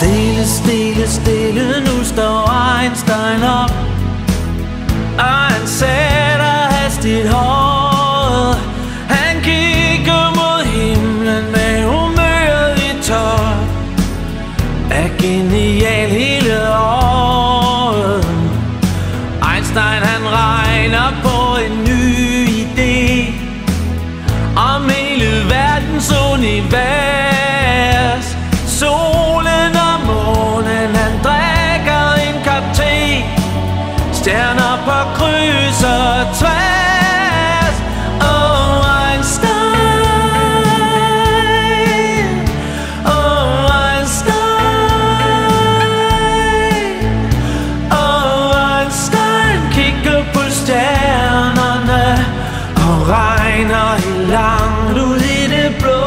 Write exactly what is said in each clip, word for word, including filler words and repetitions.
Stille, stille, stille, nu står Einstein op, og han sætter hastigt håret. Han kigger mod himlen med humøret i top. Er genial hele året. Einstein han regner på en ny idé om hele verdens univers. Solen og månen, han drikker en kop te. Stjerner på kryds og tværs. Oh Einstein, oh Einstein, oh Einstein kigger på stjernerne og regner helt langt ud i det blå.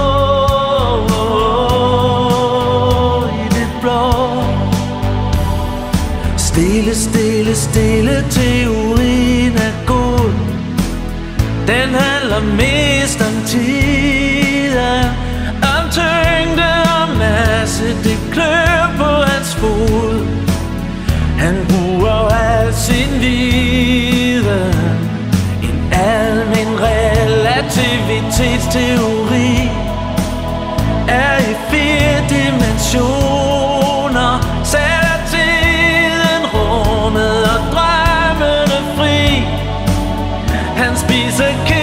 Stille, stille, stille, teorien er god. Den handler mest om tiden, om tyngde og masse, det klør på hans fod. Han bruger al sin viden, en almen relativitetsteori, er i fire dimensioner, sætter tiden, rummet og drømmene fri. Han spiser